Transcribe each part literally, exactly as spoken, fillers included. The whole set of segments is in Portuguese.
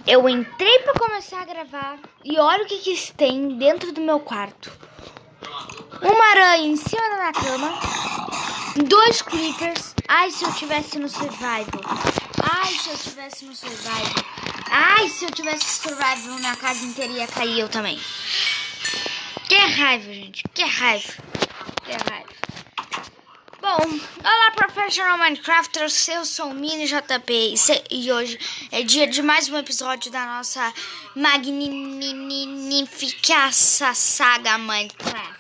Eu entrei pra começar a gravar e olha o que que tem dentro do meu quarto. Uma aranha em cima da minha cama, dois creepers. Ai, se eu tivesse no survival. Ai, se eu tivesse no survival. Ai, se eu tivesse survival, minha casa inteira ia cair, eu também. Que raiva, gente, que raiva. Que raiva. Bom, olá Professional Minecrafters, eu sou o Mini J P e hoje é dia de mais um episódio da nossa magnífica saga Minecraft.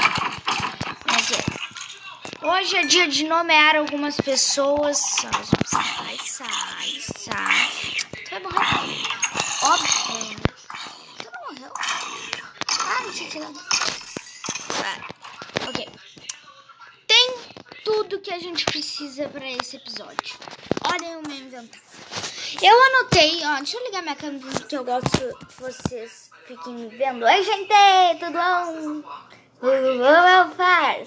Hoje é dia de nomear algumas pessoas. Sai, sai, sai. Tu vai morrer? Óbvio. Tu não morreu? Ah, não sei se não. Ok. Tem tudo que a gente precisa para esse episódio. Olhem o meu inventário. Eu anotei, ó, deixa eu ligar minha câmera porque eu gosto que vocês fiquem me vendo. Oi, gente, tudo bom? Tudo faz?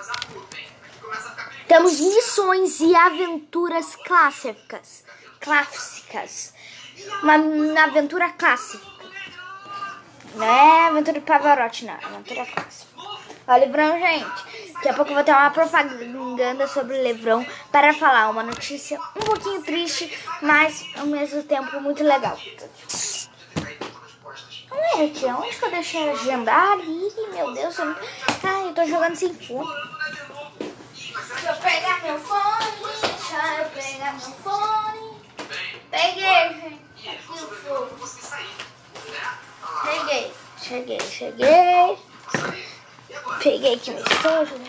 Temos missões e aventuras clássicas. Clássicas. Uma, uma aventura clássica. Não é aventura de Pavarotti, não. Aventura clássica. Ó, Livrão, gente. Daqui a pouco eu vou ter uma propaganda sobre o Livrão para falar uma notícia um pouquinho triste, mas ao mesmo tempo muito legal. Não é aqui, onde que eu deixei agendar? Ih, meu Deus, eu não... Ai, eu tô jogando sem fone. Deixa eu pegar meu fone, deixa eu pegar meu fone. Peguei, gente. Aqui o fogo. Peguei, cheguei, cheguei. Peguei aqui meu estojo,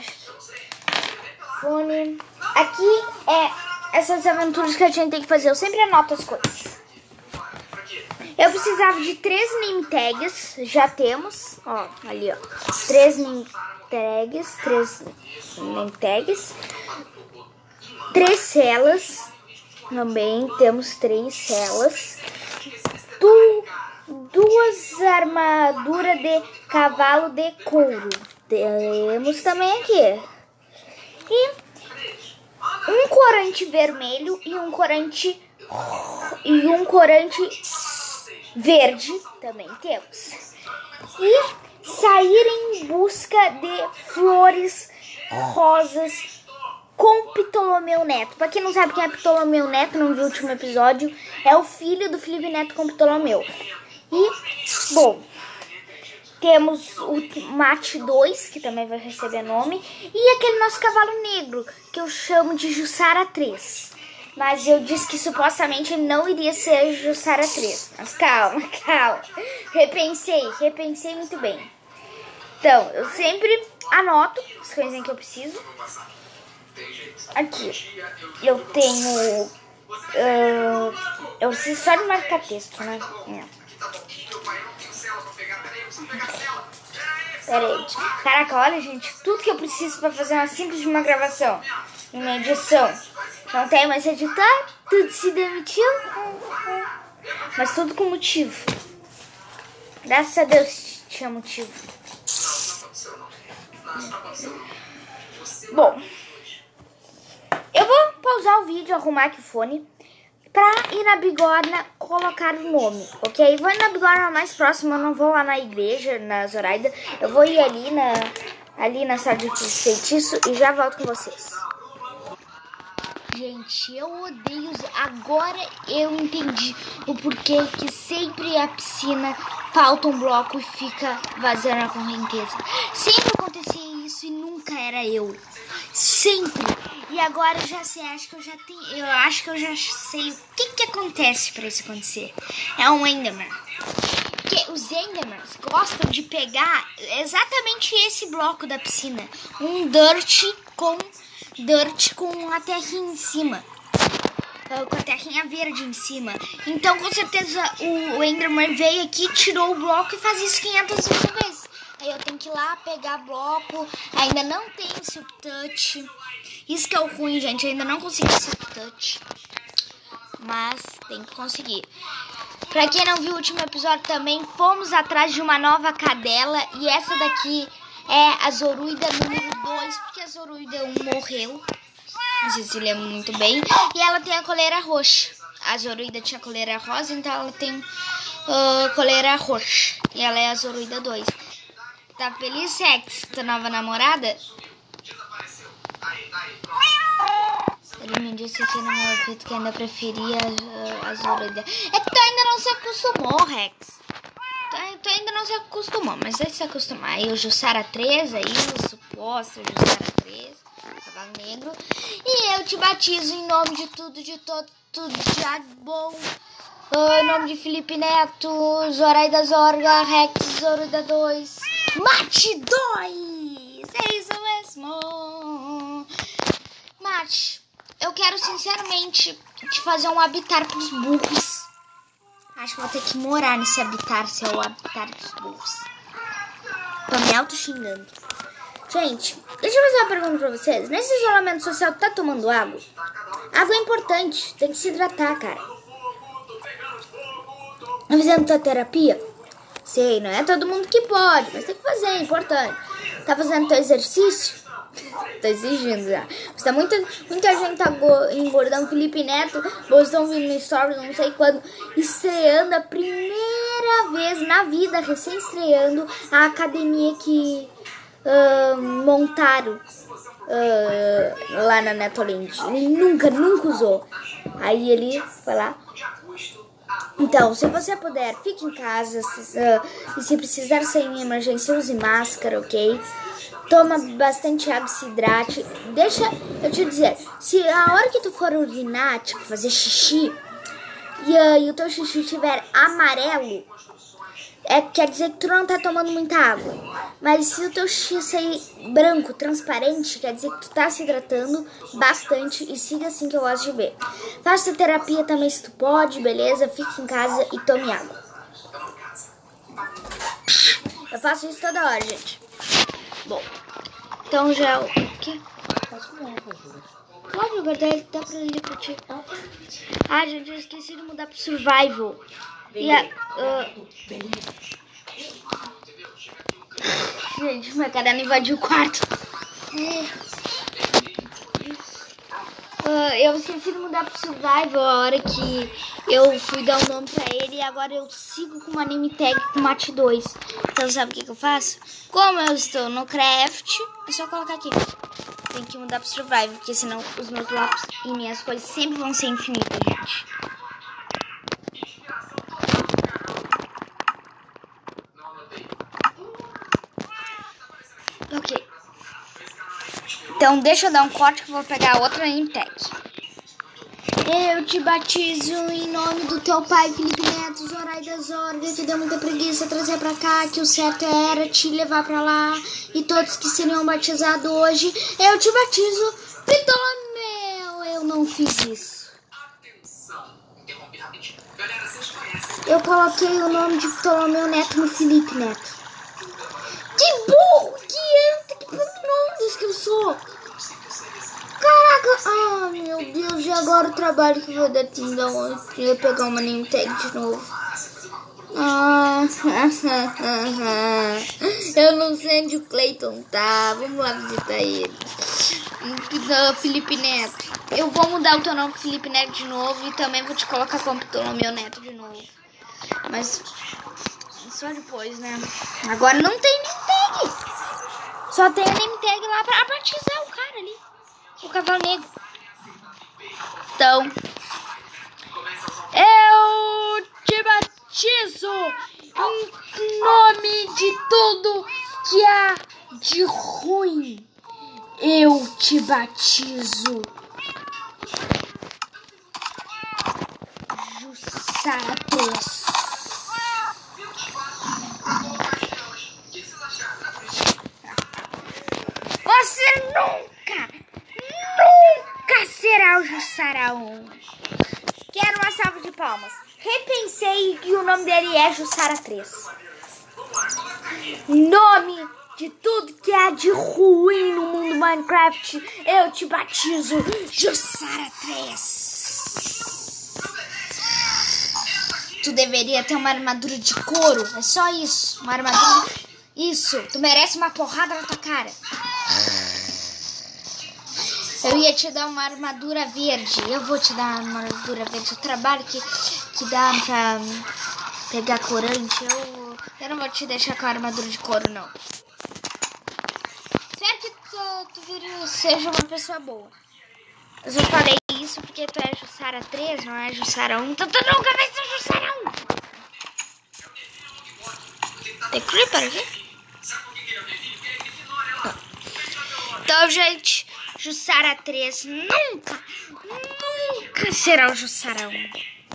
fone. Aqui é essas aventuras que a gente tem que fazer. Eu sempre anoto as coisas. Eu precisava de três name tags. Já temos. Ó, ali, ó. Três name tags. Três name tags. Três celas. Também temos três celas. Du duas armaduras de cavalo de couro. Temos também aqui. E um corante vermelho e um corante e um corante verde também temos. E sair em busca de flores rosas com Ptolomeu Neto. Pra quem não sabe quem é Ptolomeu Neto, não viu o último episódio, é o filho do Felipe Neto com Ptolomeu. E, bom, temos o Mate dois, que também vai receber nome, e aquele nosso cavalo negro, que eu chamo de Jussara três. Mas eu disse que supostamente ele não iria ser Jussara três. Mas calma, calma. Repensei, repensei muito bem. Então, eu sempre anoto as coisinhas que eu preciso. Aqui, eu tenho... Uh, eu preciso só de marcar texto, né? É. Pera aí. Caraca, olha, gente, tudo que eu preciso pra fazer uma simples de uma gravação. Uma edição. Não tem mais editar, tudo se demitiu. Mas tudo com motivo. Graças a Deus tinha motivo. Bom, eu vou pausar o vídeo, arrumar aqui o fone pra ir na bigorna colocar o nome, ok? Vou ir na bigorna mais próxima, eu não vou lá na igreja, na Zoraida. Eu vou ir ali na, ali na sala de feitiço e já volto com vocês. Gente, eu odeio... Agora eu entendi o porquê que sempre a piscina falta um bloco e fica vazando a correnteza. Sempre acontecia isso e nunca era eu. Sempre. E agora eu já sei, acho que eu já tenho, eu acho que eu já sei o que que acontece para isso acontecer. É um Enderman. Porque os Endermans gostam de pegar exatamente esse bloco da piscina, um dirt com dirt com a terrinha em cima, com a terrinha verde em cima. Então com certeza o Enderman veio aqui, tirou o bloco e faz isso quinhentas vezes. Aí eu tenho que ir lá pegar bloco. Ainda não tem silk touch. Isso que é o ruim, gente. Eu ainda não consegui silk touch. Mas tem que conseguir. Pra quem não viu o último episódio também, fomos atrás de uma nova cadela. E essa daqui é a Zoruida número dois. Porque a Zoruida um morreu. Não sei se lembra muito bem. E ela tem a coleira roxa. a Zoruida tinha coleira rosa, então ela tem uh, coleira roxa. E ela é a Zoruida dois. Tá feliz, Rex? Tua nova namorada? Ele me disse que no meu ouvido que ainda preferia uh, a Zoruida. É que tu ainda não se acostumou, Rex. Tu, tu ainda não se acostumou, mas vai se acostumar. Aí o Jussara três, aí o suposto Jussara três, cavalo negro. E eu te batizo em nome de tudo, de todo, tudo de bom. Uh, em nome de Felipe Neto, Zoraida Zorga, Rex, Zoruida dois, Mate dois. É isso mesmo. Mate, eu quero sinceramente te fazer um habitat pros burros. Acho que vou ter que morar nesse habitat, se é o habitat dos burros. Tô me auto-xingando. Gente, deixa eu fazer uma pergunta pra vocês. Nesse isolamento social, tu tá tomando água? Água é importante, tem que se hidratar, cara. Tá fazendo tua terapia? Sei, não é todo mundo que pode, mas tem que fazer, é importante. Tá fazendo teu exercício? Tá exigindo já. Mas tá muita, muita gente tá engordando. Felipe Neto postou um vídeo no stories, não sei quando, estreando a primeira vez na vida, recém-estreando a academia que uh, montaram uh, lá na Netoland. Ele nunca, nunca usou. Aí ele foi lá. Então, se você puder, fique em casa. Se, uh, e se precisar sair em emergência, use máscara, ok? Toma bastante água, se hidrate. Deixa eu te dizer, se a hora que tu for urinar, tipo, fazer xixi, e, uh, e o teu xixi estiver amarelo, é, quer dizer que tu não tá tomando muita água. Mas se o teu xixi sair branco, transparente, quer dizer que tu tá se hidratando bastante. E siga assim que eu gosto de ver. Faça terapia também se tu pode, beleza? Fique em casa e tome água. Eu faço isso toda hora, gente. Bom, então já... O quê? Posso comer, por favor? Pode guardar, ele dá pra ler pra ti. Ah, gente, eu esqueci de mudar pro survival. E a, uh... Gente, minha cadela invadiu o quarto. Uh, eu esqueci de mudar pro survival a hora que eu fui dar o nome pra ele. E agora eu sigo com uma name tag com Mate dois. Então sabe o que, que eu faço? Como eu estou no craft, é só colocar aqui. Tem que mudar pro survival, porque senão os meus lápis e minhas coisas sempre vão ser infinitas, gente. Ok. Então deixa eu dar um corte que eu vou pegar a outra name tag. Eu te batizo em nome do teu pai, Felipe Neto, Zoraida Zorga, que deu muita preguiça trazer pra cá, que o certo era te levar pra lá, e todos que seriam batizados hoje, eu te batizo, Ptolomeu. Eu não fiz isso. Eu coloquei o nome de Ptolomeu Neto no Felipe Neto. Que burro, que anta, que paminones que eu sou. Caraca, ah, meu Deus, e agora o trabalho que eu vou dar aqui, dar uma, eu pegar uma name tag de novo. Ah, eu não sei onde o Clayton tá, vamos lá visitar ele. Felipe Neto, eu vou mudar o teu nome pro Felipe Neto de novo e também vou te colocar como Ptolomeu Neto de novo. Mas só depois, né? Agora não tem name tag. Só tem a name tag lá pra batizar o cara ali. O cavalo negro. Então, eu te batizo em nome de tudo que há de ruim. Eu te batizo, Jussara três. Você nunca, nunca será o Jussara um. Quero uma salva de palmas. Repensei que o nome dele é Jussara três. Nome de tudo que há de ruim no mundo Minecraft, eu te batizo, Jussara três. Tu deveria ter uma armadura de couro, é só isso, uma armadura... Isso, tu merece uma porrada na tua cara. Eu ia te dar uma armadura verde. Eu vou te dar uma armadura verde. O trabalho que, que dá pra pegar corante, eu, eu não vou te deixar com a armadura de couro, não. Espero que tu, tu vire, seja uma pessoa boa. Eu só falei isso porque tu é Jussara três, não é Jussara um. Então tu nunca vai ser Jussara um. Tem Creeper aqui? Então, gente, Jussara três nunca, nunca será o Jussara um.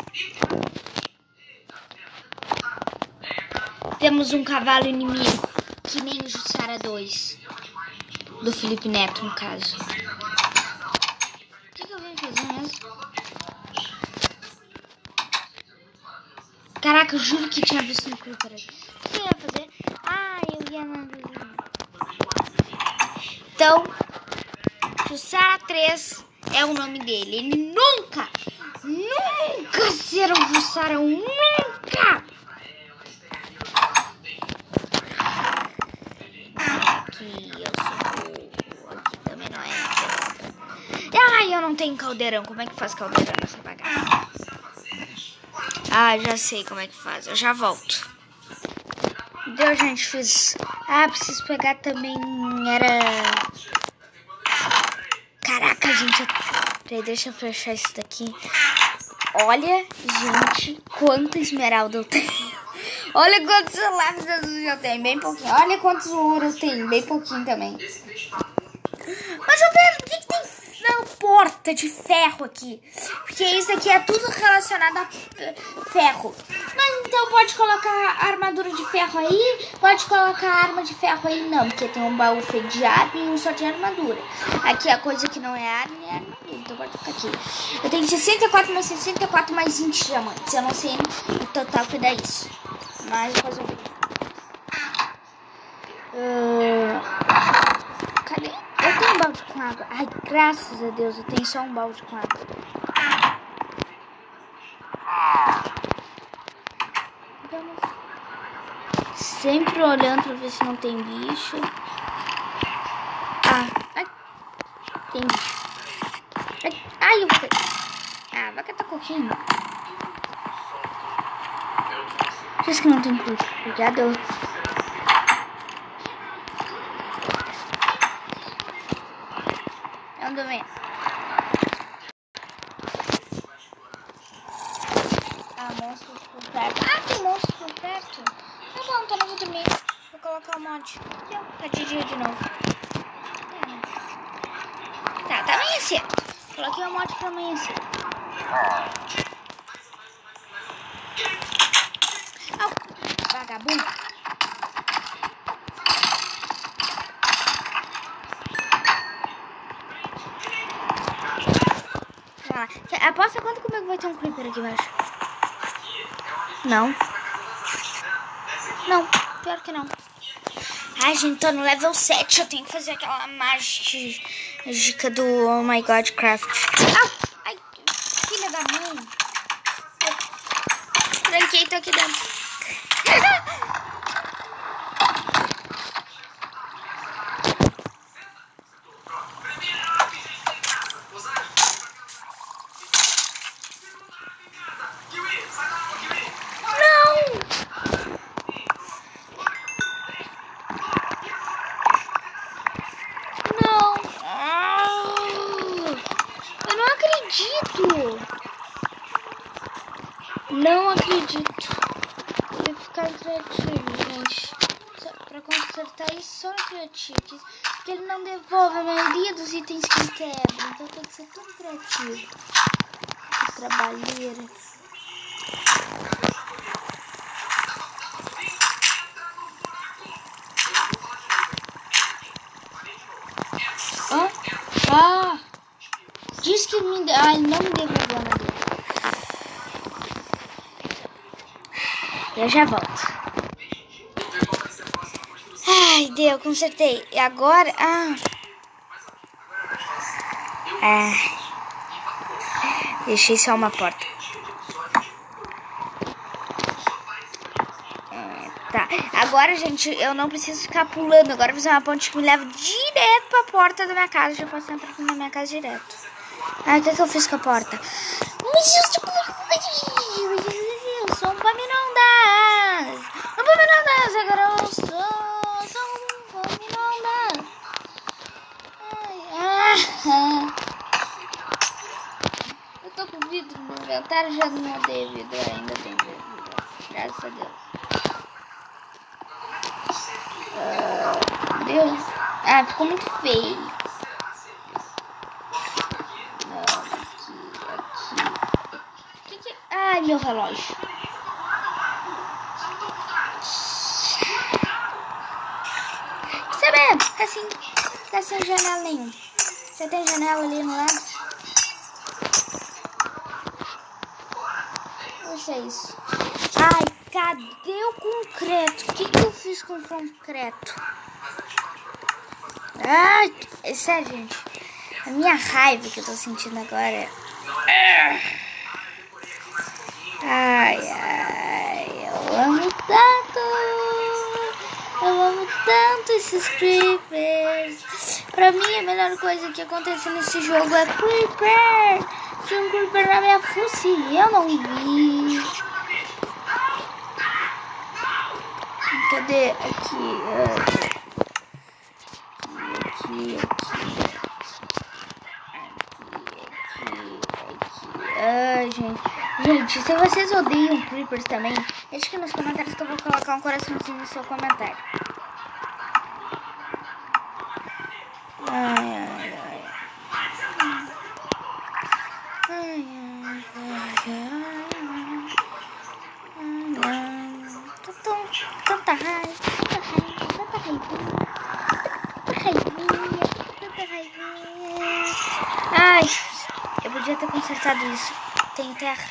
Temos um cavalo inimigo, que nem o Jussara dois. Do Felipe Neto, no caso. O que, que eu vim fazer mesmo? Caraca, eu juro que tinha visto no Creeper aqui. O que eu ia fazer? Ah, eu ia na... Então, Jussara três é o nome dele. Ele nunca, nunca será um Jussara um. Nunca! Aqui eu sou... Aqui também não é. Ai, eu não tenho caldeirão. Como é que faz caldeirão nessa bagaça? Ah, já sei como é que faz. Eu já volto. Então, gente, fiz... Ah, preciso pegar também... Era... Caraca, gente. Peraí, deixa eu fechar isso daqui. Olha, gente, quanta esmeralda eu tenho. Olha quantos lápis azuis eu tenho. Bem pouquinho. Olha quantos ouro eu tenho. Bem pouquinho também. Mas eu pergunto, por que, que tem não, porta de ferro aqui? Porque isso aqui é tudo relacionado a ferro. Mas então pode colocar a armadura de ferro aí, pode colocar a arma de ferro aí não, porque tem um baú feito de arma e um só de armadura. Aqui a coisa que não é arma é armadura, então pode ficar aqui. Eu tenho sessenta e quatro mais sessenta e quatro mais vinte diamantes. Eu não sei o total que dá isso, mas depois eu vejo. Uh, cadê? Eu tenho um balde com água. Ai, graças a Deus, eu tenho só um balde com água. Sempre olhando pra ver se não tem bicho. Ah, ai, tem bicho. Ai, ai eu vou... Ah, vai catar coquinho. Diz que não tem cruz. Já deu. Eu dormi. Ah, monstros por perto. Ah, tem monstros por perto. Tá bom, então não vou dormir. Vou colocar o mod. Tá de dia de novo. Tá, tá amanhecendo. Coloquei o mod pra amanhecer. Oh, vagabundo. Aposta quanto comigo vai ter um creeper aqui embaixo? Não. Não, pior que não. Ai, gente, tô no level sete. Eu tenho que fazer aquela mágica do Oh My God Craft. Ah, ai, filha da mãe. Eu tranquei, tô aqui dentro. Não acredito. Vou ficar criativo, gente. Só pra consertar isso só no criativo. Porque ele não devolve a maioria dos itens que quebra. Então tem que ser tudo criativo. Que trabalheira. Ah, ah. Diz que me... Ah, ele não me devolveu nada. Eu já volto. Ai, deu, consertei. E agora... Ah. Ah. Deixei só uma porta. Ah, tá. Agora, gente, eu não preciso ficar pulando. Agora eu vou fazer uma ponte que me leva direto pra porta da minha casa. Já posso entrar na minha casa direto. Ah, o que, que eu fiz com a porta? Eu sou um paminondas. Um paminondas, agora eu sou, sou um paminondas. Ah, eu tô com vidro no inventário, já não odeio vidro, ainda tem vidro. Graças a Deus. Uh, Deus. Ah, ficou muito feio. Não, aqui, aqui. Que que... Ai, meu relógio. Sabe, tá sem, tá sem janela nenhuma. Você tem janela ali no lado? Não sei isso. Ai, cadê o concreto? O que, que eu fiz com o concreto? Ai, é sério, gente. A minha raiva que eu tô sentindo agora. Ai, ai, eu amo tanto. Eu amo tanto esses creepers. Pra mim, a melhor coisa que acontece nesse jogo é creeper. Tinha um creeper na minha fosse e eu não vi. Cadê? Aqui. Aqui, aqui. Aqui, aqui. Ai, gente. Gente, se vocês odeiam creepers também, deixa aqui nos comentários que eu vou colocar um coraçãozinho no seu comentário. Ai, ai, ai. Ai, ai, ai, ai, ai. Tanta raiva, tanta raiva, tanta raivinha, tanta raivinha, tanta raivinha. Ai, eu podia ter consertado isso. Tem terra.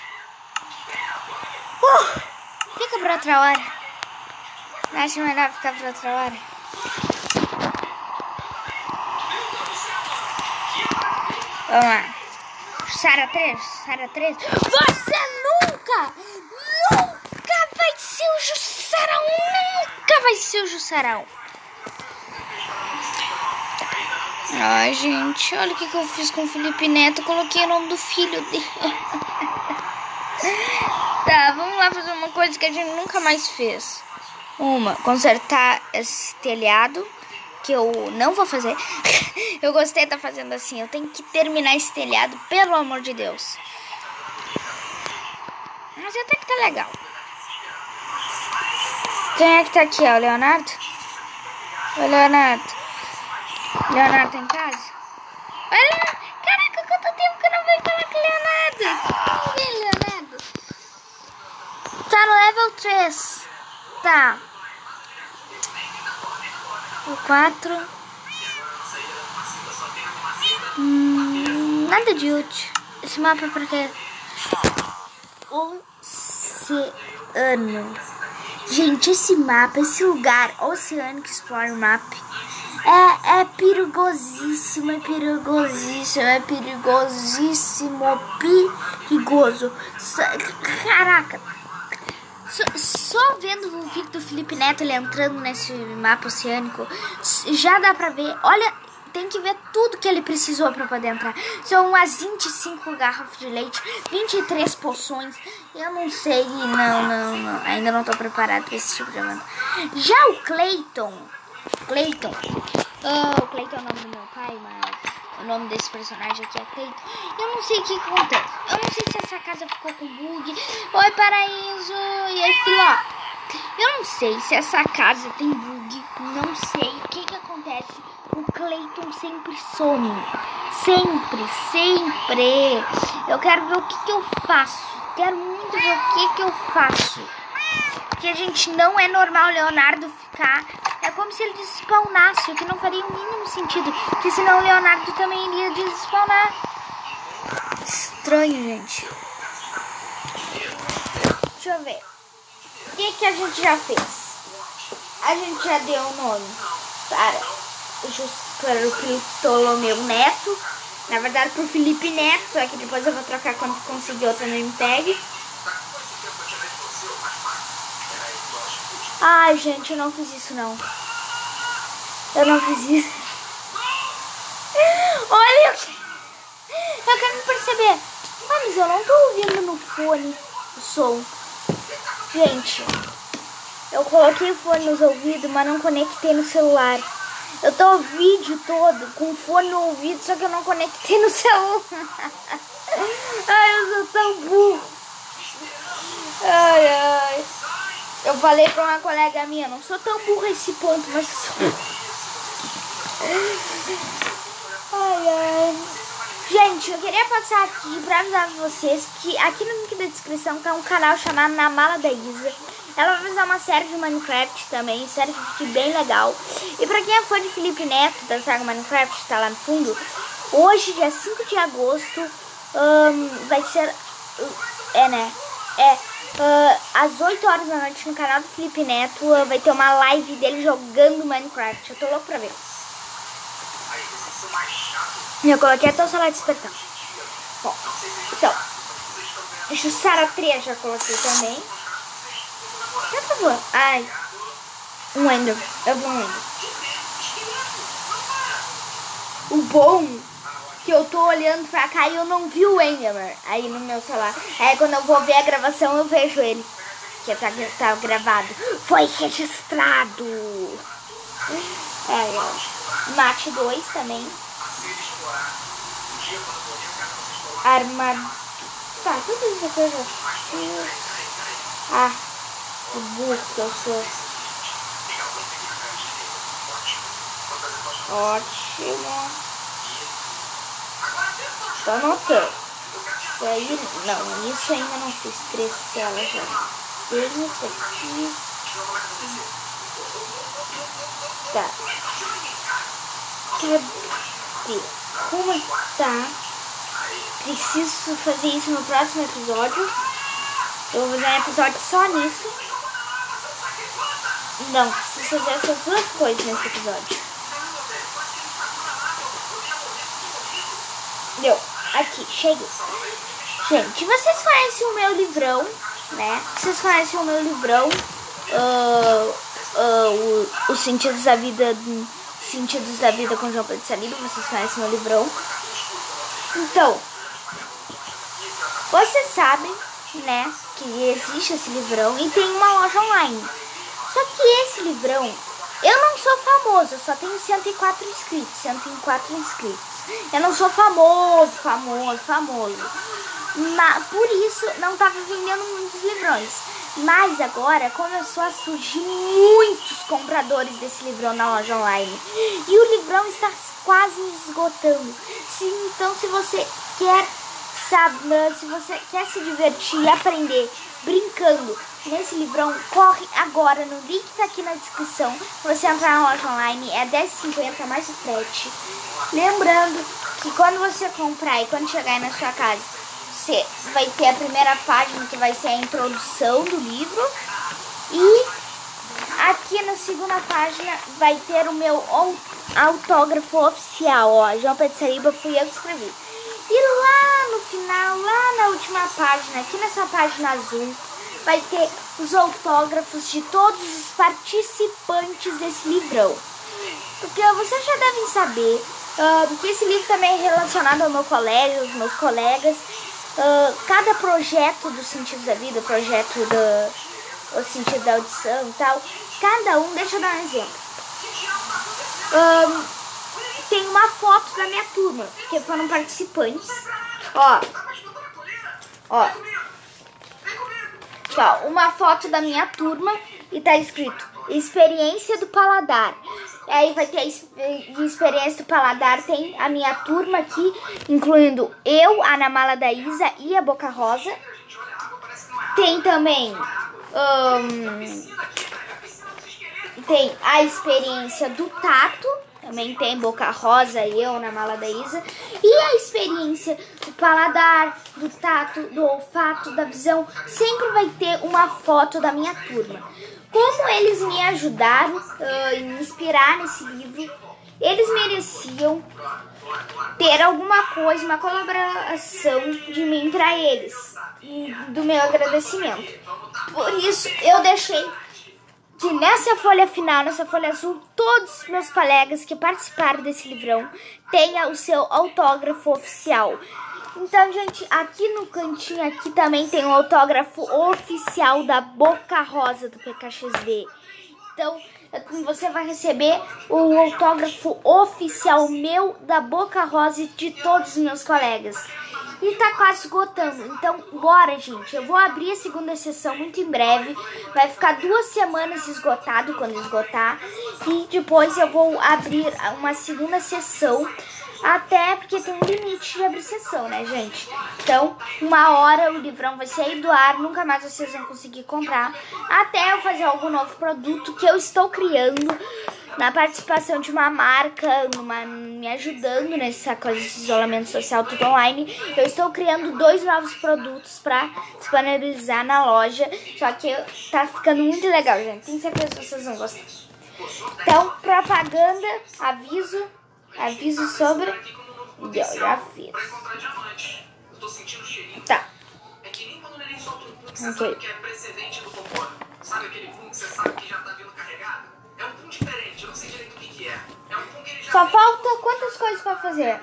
Uh, fica pra outra hora. Acho melhor ficar pra outra hora. Vamos lá. Sara três, Sara três. Você nunca, nunca vai ser o Jussarão. Nunca vai ser o Jussarão. Ai, gente, olha o que, que eu fiz com o Felipe Neto. Coloquei o nome do filho dele. Tá, vamos lá fazer uma coisa que a gente nunca mais fez. Uma, consertar esse telhado, que eu não vou fazer. Eu gostei de estar fazendo assim. Eu tenho que terminar esse telhado, pelo amor de Deus. Mas até que tá legal. Quem é que tá aqui? É o Leonardo? O Leonardo. Leonardo tá em casa? Olha, caraca, quanto tempo que eu não venho falar com o Leonardo. Vem, Leonardo. Tá no level três. Tá. O quatro. Hum, nada de útil. Esse mapa é pra quê? Oceano. Gente, esse mapa, esse lugar, Oceanic Explorer Map, é, é perigosíssimo, é perigosíssimo, é perigosíssimo, perigoso. Caraca. Só, só vendo o vídeo do Felipe Neto ele entrando nesse mapa oceânico, já dá pra ver. Olha, tem que ver tudo que ele precisou pra poder entrar. São umas vinte e cinco garrafas de leite, vinte e três poções. Eu não sei, não, não, não. Ainda não tô preparado pra esse tipo de evento. Já o Clayton, Clayton, oh, o Clayton é o nome do meu pai, mas o nome desse personagem aqui é Clayton. Eu não sei o que acontece. Eu não sei se essa casa ficou com bug. Oi, Paraíso. E aí, filó? Eu não sei se essa casa tem bug. Não sei o que que acontece. O Clayton sempre some. Sempre, sempre. Eu quero ver o que que eu faço. Quero muito ver o que que eu faço. Porque a gente não é normal o Leonardo ficar. É como se ele despawnasse, o que não faria o mínimo sentido. Porque senão o Leonardo também iria despawnar. Estranho, gente. Deixa eu ver. O que que a gente já fez? A gente já deu o nome para o Ptolomeu Neto. Na verdade, para o Felipe Neto. Só que depois eu vou trocar quando conseguir outra name tag. Ai, gente, eu não fiz isso, não. Eu não fiz isso. Olha, eu quero me perceber. Ah, mas eu não tô ouvindo no fone o som. Gente, eu coloquei o fone nos ouvidos, mas não conectei no celular. Eu tô o vídeo todo com o fone no ouvido, só que eu não conectei no celular. Ai, eu sou tão burro. Ai, ai. Eu falei pra uma colega minha, não sou tão burra a esse ponto, mas eu sou burra. Ai, ai. Gente, eu queria passar aqui pra avisar vocês que aqui no link da descrição tá um canal chamado Na Mala da Isa. Ela vai fazer uma série de Minecraft também, série que fique bem legal. E pra quem é fã de Felipe Neto, da saga Minecraft, tá lá no fundo, hoje, dia cinco de agosto, um, vai ser... É, né? É, uh, às oito horas da noite no canal do Felipe Neto, uh, vai ter uma live dele jogando Minecraft. Eu tô louco pra ver. Eu coloquei até o celular despertar. Bom, então, Jussara três já coloquei também. Por favor. Ai, um Ender. Eu vi um Ender. O bom que eu tô olhando pra cá e eu não vi o Enderman aí no meu celular. Aí quando eu vou ver a gravação eu vejo ele. Que tá, tá gravado. Foi registrado. Ai, ó. Mate dois também. Armado. Tá, tudo isso aqui eu já fiz. Ah, que burro que eu sou. Ótimo. Tô anotando. Isso aí, não, isso ainda não fiz. Três celas já. Tenho aqui. Tá. Cadê? Como tá? Preciso fazer isso no próximo episódio. Eu vou fazer um episódio só nisso. Não, preciso fazer essas duas coisas nesse episódio. Deu. Aqui, cheguei. Gente, vocês conhecem o meu livrão, né? Vocês conhecem o meu livrão, uh, uh, o, Os Sentidos da Vida, Sentidos da Vida com João Pedro Saliba. Vocês conhecem o meu livrão. Então, vocês sabem, né, que existe esse livrão e tem uma loja online. Só que esse livrão, eu não sou famoso, eu só tenho cento e quatro inscritos, cento e quatro inscritos. Eu não sou famoso, famoso, famoso. Mas, por isso, não tava vendendo muitos livrões. Mas agora começou a surgir muitos compradores desse livrão na loja online. E o livrão está quase esgotando. Se, então, se você quer saber, se você quer se divertir e aprender brincando nesse livrão, corre agora no link que tá aqui na descrição. Você entrar na loja online, é dez reais e cinquenta centavos mais o frete. Lembrando que quando você comprar e quando chegar aí na sua casa, você vai ter a primeira página que vai ser a introdução do livro. E aqui na segunda página vai ter o meu autógrafo oficial, ó, João Pedro Saliba, fui eu que escrevi. E lá no final, lá na última página, aqui nessa página azul, vai ter os autógrafos de todos os participantes desse livrão. Porque vocês já devem saber uh, que esse livro também é relacionado ao meu colégio, aos meus colegas. Uh, cada projeto do Sentido da Vida, projeto do o Sentido da Audição e tal, cada um, deixa eu dar um exemplo. Um, tem uma foto da minha turma, que foram participantes. Ó, ó, ó, uma foto da minha turma e tá escrito Experiência do Paladar. Aí vai ter a experiência do paladar, tem a minha turma aqui, incluindo eu, a Na Mala da Isa e a Boca Rosa. Tem também um, tem a experiência do tato, também tem Boca Rosa e eu, Na Mala da Isa. E a experiência do paladar, do tato, do olfato, da visão, sempre vai ter uma foto da minha turma. Como eles me ajudaram uh, e me inspirar nesse livro, eles mereciam ter alguma coisa, uma colaboração de mim para eles, do meu agradecimento. Por isso, eu deixei que nessa folha final, nessa folha azul, todos os meus colegas que participaram desse livrão tenham o seu autógrafo oficial. Então, gente, aqui no cantinho aqui também tem um autógrafo oficial da Boca Rosa do P K X D. Então, você vai receber o autógrafo oficial meu, da Boca Rosa e de todos os meus colegas. E tá quase esgotando, então bora, gente. Eu vou abrir a segunda sessão muito em breve. Vai ficar duas semanas esgotado quando esgotar. E depois eu vou abrir uma segunda sessão. Até porque tem um limite de abrir sessão, né, gente? Então, uma hora o livrão vai sair do ar, nunca mais vocês vão conseguir comprar. Até eu fazer algum novo produto que eu estou criando na participação de uma marca, numa, me ajudando nessa coisa de isolamento social tudo online. Eu estou criando dois novos produtos para disponibilizar na loja. Só que tá ficando muito legal, gente. Tenho certeza que vocês vão gostar. Então, propaganda, aviso. Aviso sobre... Eu já fiz. Tá. Ok. Só falta quantas coisas pra fazer?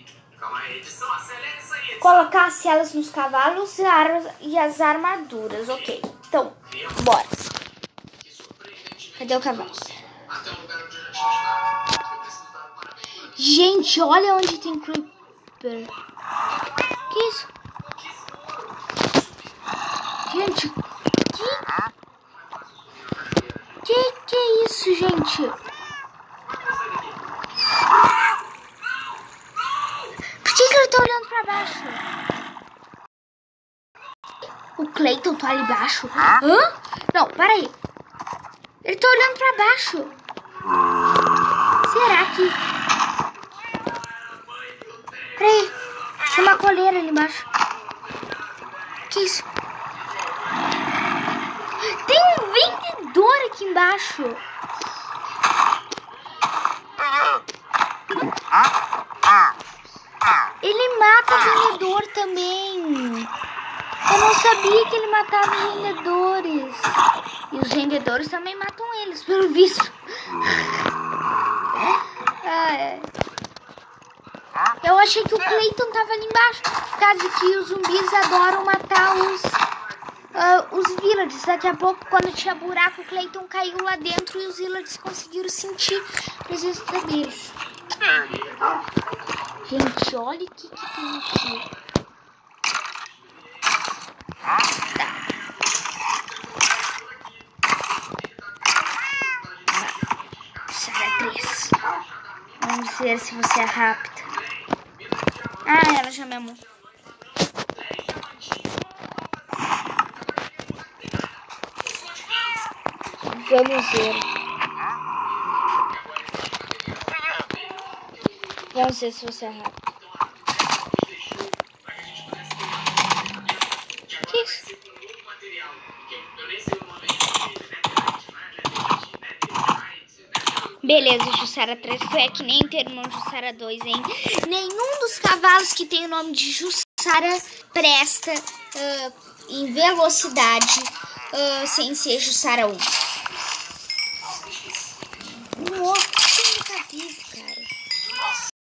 Colocar as celas nos cavalos e as armaduras. Ok. Então, bora. Cadê o cavalo? Gente, olha onde tem creeper. Que isso? Gente, que... Que que é isso, gente? Por que que ele tá olhando pra baixo? O Clayton tá ali embaixo? Hã? Não, para aí. Ele tá olhando pra baixo. Será que... Peraí, tem uma coleira ali embaixo. Que isso? Tem um vendedor aqui embaixo. Ele mata o vendedor também. Eu não sabia que ele matava os vendedores. E os vendedores também matam eles, pelo visto. Ah, é. Eu achei que o Clayton tava ali embaixo, por causa que os zumbis adoram matar os, uh, os villagers. Daqui a pouco, quando tinha buraco, o Clayton caiu lá dentro e os villagers conseguiram sentir a presença deles. Gente, olha o que, que tem aqui. Tá. Sara três. Vamos ver se você é rápida. Ah, ela já me amou. Vamos ver. Vamos ver se você é rápido. Que isso? Beleza, Jussara três, tu é que nem teu irmão Jussara dois, hein? Nenhum dos cavalos que tem o nome de Jussara presta uh, em velocidade uh, sem ser Jussara um. Oh.